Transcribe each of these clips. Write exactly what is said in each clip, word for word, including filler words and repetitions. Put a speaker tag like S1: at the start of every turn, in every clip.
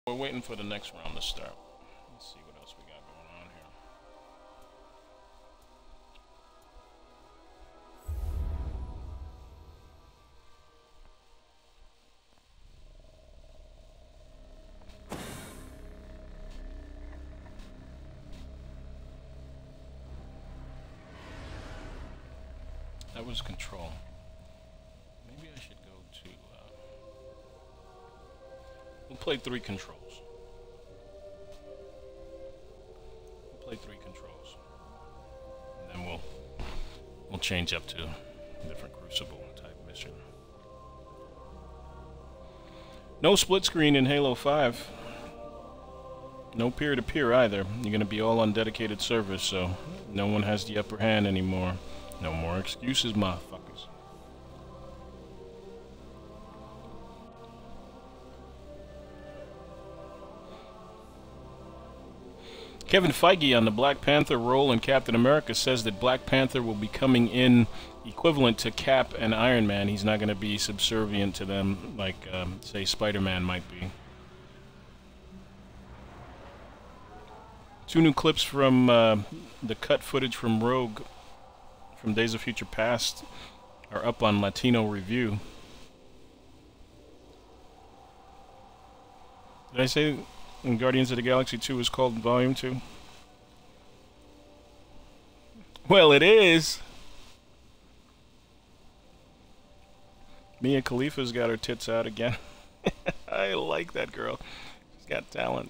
S1: We're waiting for the next round to start. Let's see what else we got going on here. That was Control. Maybe I should go to... Uh, we'll play three controls. We'll play three controls. And then we'll, we'll change up to a different Crucible type mission. No split screen in Halo five. No peer-to-peer either. You're going to be all on dedicated servers, so no one has the upper hand anymore. No more excuses, motherfuckers. Kevin Feige on the Black Panther role in Captain America says that Black Panther will be coming in equivalent to Cap and Iron Man. He's not going to be subservient to them like, um, say, Spider-Man might be. Two new clips from uh, the cut footage from Rogue from Days of Future Past are up on Latino Review. Did I say Guardians of the Galaxy two is called Volume two? Well, it is! Mia Khalifa's got her tits out again. I like that girl. She's got talent.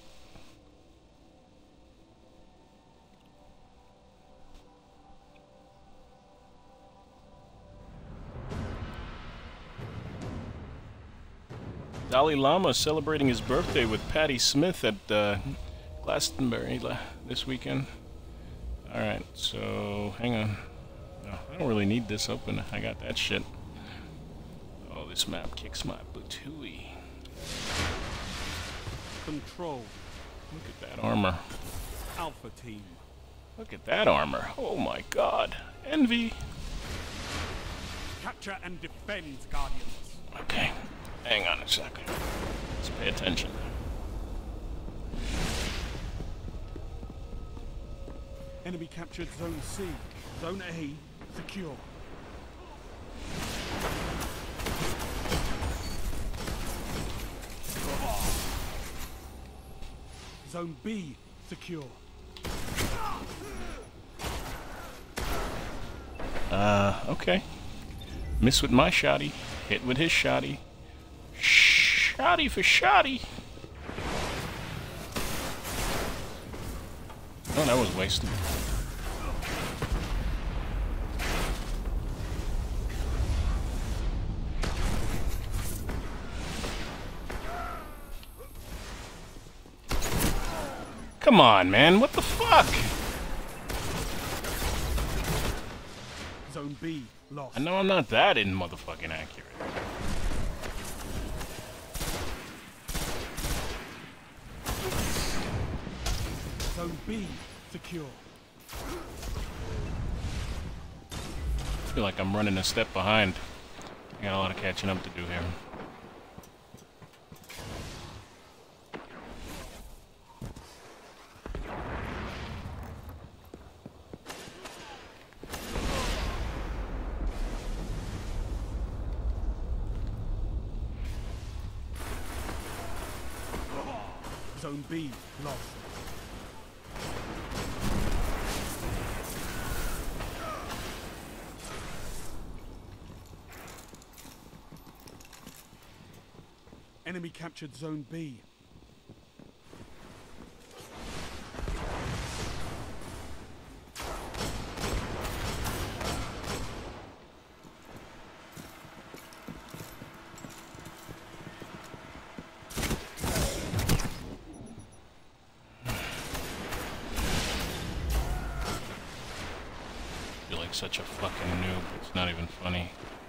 S1: Dalai Lama celebrating his birthday with Patti Smith at uh, Glastonbury this weekend. Alright, so hang on. No, I don't really need this open. I got that shit. Oh, this map kicks my butooey.
S2: Control.
S1: Look at that armor.
S2: Alpha Team.
S1: Look at that armor. Oh my god. Envy.
S2: Capture and defend, Guardians.
S1: Okay. Hang on a second. Let's pay attention.
S2: Enemy captured Zone C. Zone A secure. Zone B secure.
S1: Uh, okay. Miss with my shotty. Hit with his shotty. Shotty for shotty. Oh, that was wasted. Come on, man. What the fuck?
S2: Zone B lost.
S1: I know I'm not that in motherfucking accurate.
S2: Zone B secure.
S1: I feel like I'm running a step behind. I got a lot of catching up to do here.
S2: Zone B lost. Enemy captured Zone B.
S1: I feel like such a fucking noob. It's not even funny.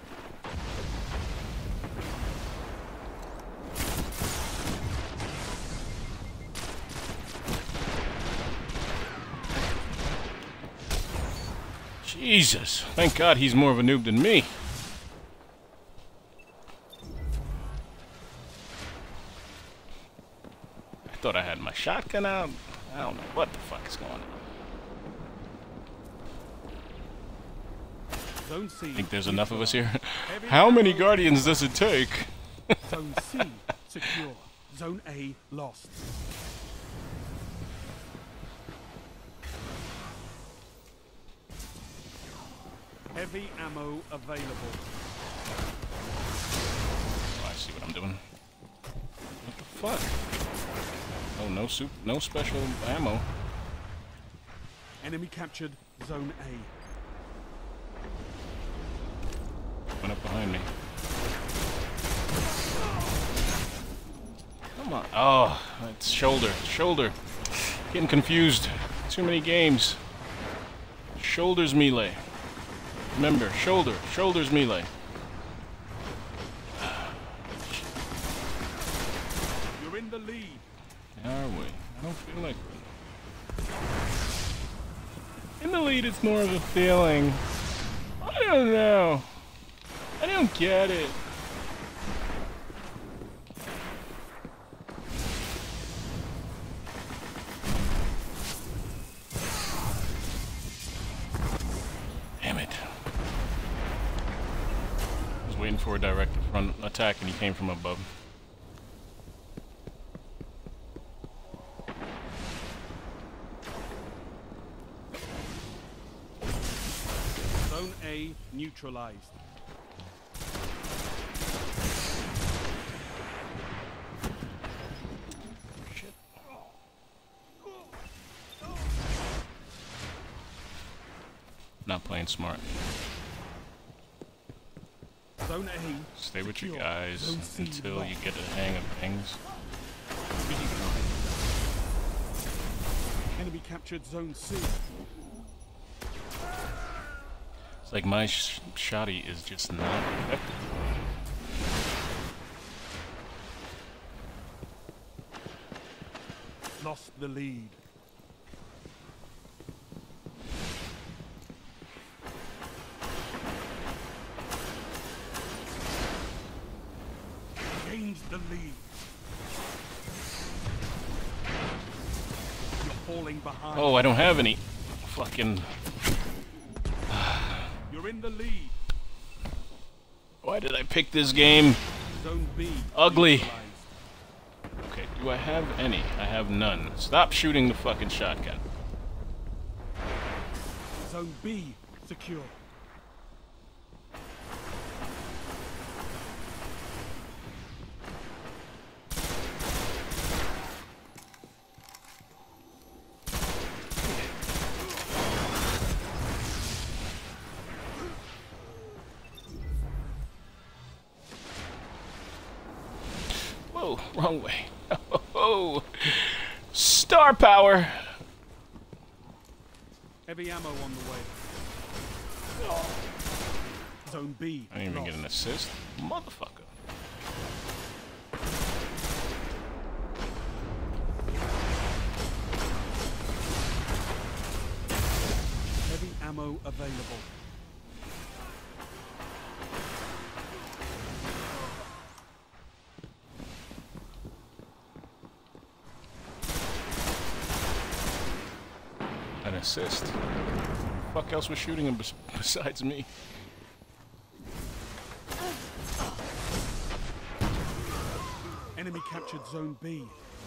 S1: Jesus. Thank God he's more of a noob than me. thought I had my shotgun out. I don't know what the fuck is going on.
S2: Zone C.
S1: I think there's enough of us here. How many Guardians does it take?
S2: Zone C secure. Zone A lost. Heavy ammo available.
S1: Oh, I see what I'm doing. What the fuck? Oh, no soup, no special ammo.
S2: Enemy captured Zone A.
S1: Went up behind me. Come on. Oh, it's shoulder. Shoulder. Getting confused. Too many games. Shoulders melee. Remember, shoulder. Shoulders melee.
S2: You're in the lead.
S1: Are we? I don't feel like we're... In the lead, it's more of a feeling. I don't know. I don't get it. Damn it. I was waiting for a direct front attack and he came from above.
S2: Zone A neutralized.
S1: Not playing smart.
S2: Zone A.
S1: Stay with your
S2: secure.
S1: guys
S2: Zone C
S1: until
S2: lost.
S1: you get a hang of things.
S2: Enemy captured Zone C.
S1: It's like my sh shoddy is just not effective.
S2: Lost the lead. Gained the lead. You're falling behind.
S1: Oh, I don't have any. Fucking.
S2: You're in the lead.
S1: Why did I pick this game?
S2: Zone B.
S1: Ugly.
S2: neutralized.
S1: Okay, do I have any? I have none. Stop shooting the fucking shotgun.
S2: Zone B secure.
S1: Whoa, wrong way. Oh, star power.
S2: Heavy ammo on the way. Zone B.
S1: I didn't even
S2: lost.
S1: get an assist. Motherfucker.
S2: Heavy ammo available.
S1: An assist. Who the fuck else was shooting him bes besides me?
S2: Enemy captured Zone B.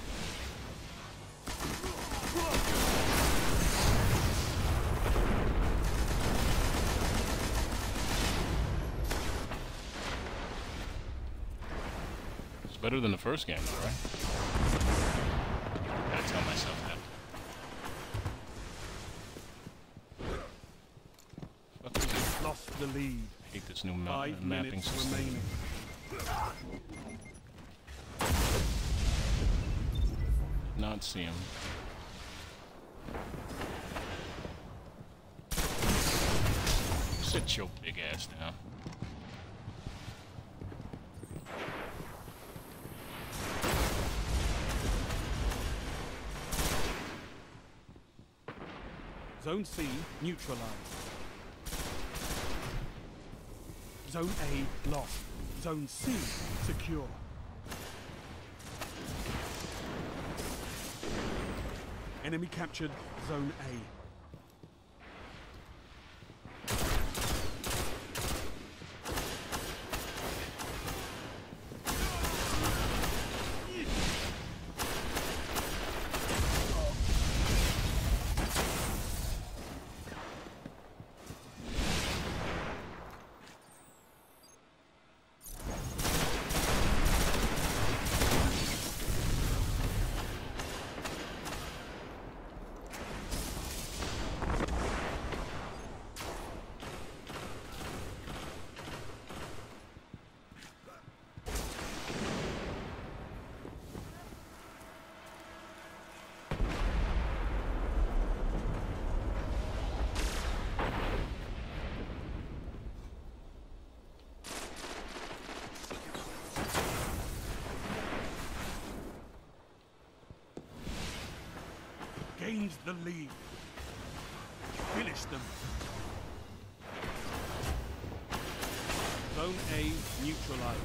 S1: It's better than the first game, though, right? Gotta tell myself that. Fuck is it?
S2: Lost the lead.
S1: I hate this new ma
S2: Five
S1: mapping
S2: minutes
S1: system.
S2: remaining.
S1: Did not see him. Sit your big ass down.
S2: Zone C neutralized. Zone A lost. Zone C secure. Enemy captured Zone A. Gains the lead. Finish them. Zone A neutralized.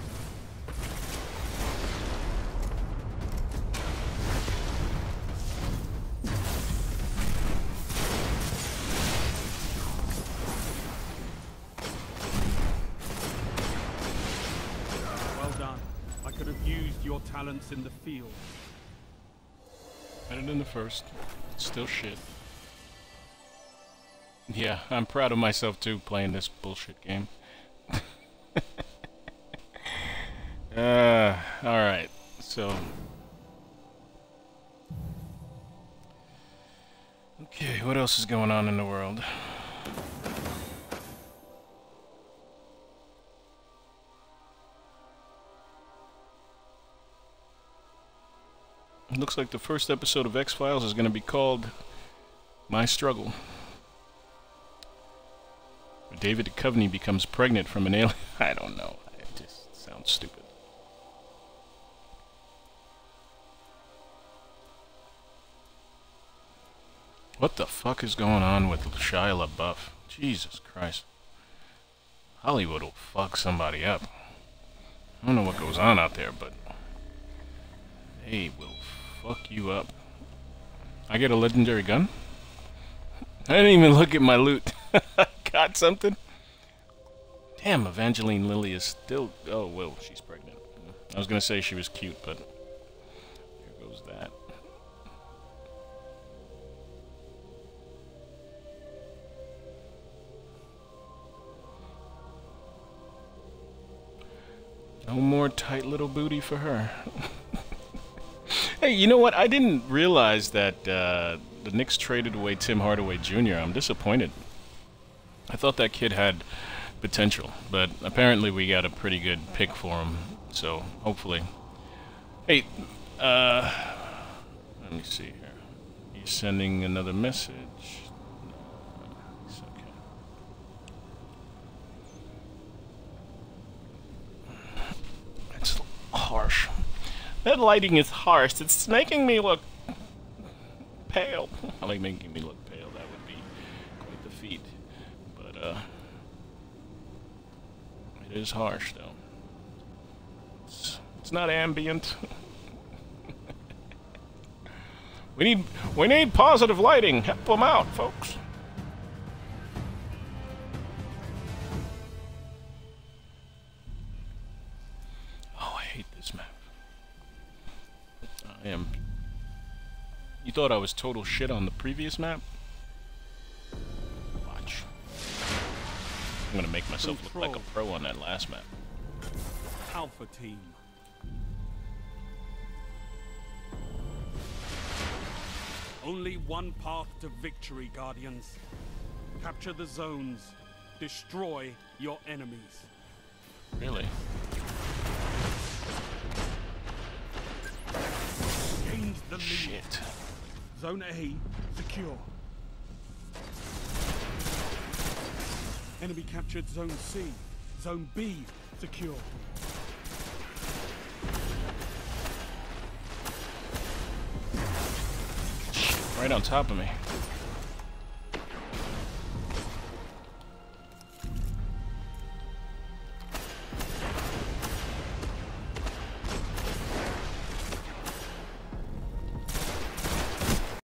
S2: Well done. I could have used your talents in the field.
S1: Better than the first. Still shit. Yeah, I'm proud of myself too, playing this bullshit game. uh, alright, so... Okay, what else is going on in the world? It looks like the first episode of X-Files is going to be called My Struggle. David Duchovny becomes pregnant from an alien. I don't know. It just sounds stupid. What the fuck is going on with Shia LaBeouf? Jesus Christ. Hollywood will fuck somebody up. I don't know what goes on out there, but they will fuck you up. I get a legendary gun? I didn't even look at my loot. Got something? Damn, Evangeline Lilly is still... Oh, well, she's pregnant. I was gonna say she was cute, but... There goes that. No more tight little booty for her. Hey, you know what? I didn't realize that uh, the Knicks traded away Tim Hardaway Junior I'm disappointed. I thought that kid had potential, but apparently we got a pretty good pick for him, so hopefully. Hey, uh, let me see here. He's sending another message. No, it's okay. That's harsh. That lighting is harsh. It's making me look pale. I like making me look pale. That would be quite the feat. But, uh... it is harsh, though. It's, it's not ambient. we need... We need positive lighting. Help them out, folks. Oh, I hate this map. I am... You thought I was total shit on the previous map? Watch. I'm gonna make myself
S2: Control.
S1: look like a pro on that last map.
S2: Alpha Team. Only one path to victory, Guardians. Capture the zones. Destroy your enemies.
S1: Really?
S2: Gains the lead.
S1: Shit.
S2: Zone A secure. Enemy captured Zone C. Zone B secure.
S1: Shit, right on top of me.